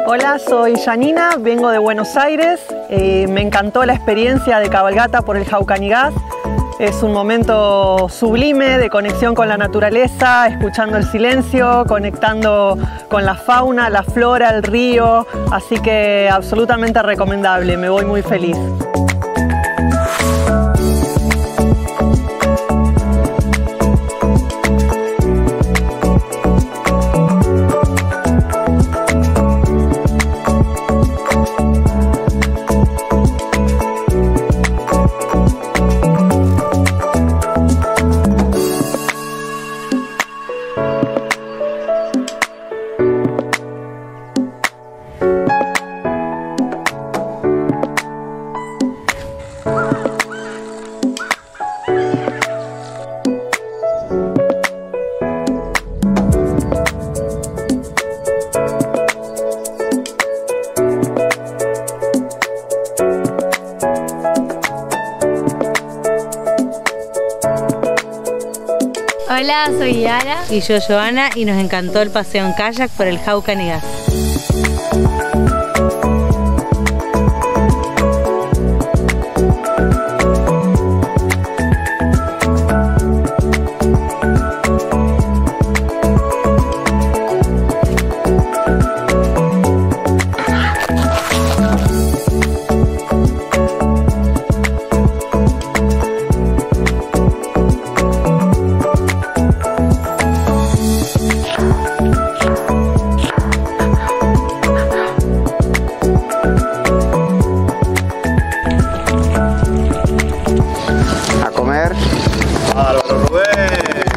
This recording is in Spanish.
Hola, soy Janina, vengo de Buenos Aires. Me encantó la experiencia de cabalgata por el Jaucanigás. Es un momento sublime de conexión con la naturaleza, escuchando el silencio, conectando con la fauna, la flora, el río. Así que absolutamente recomendable, me voy muy feliz. Hola, soy Yara. Y yo, Joana, y nos encantó el paseo en kayak por el Jaucanigás. A comer. ¡Álvaro Rubén!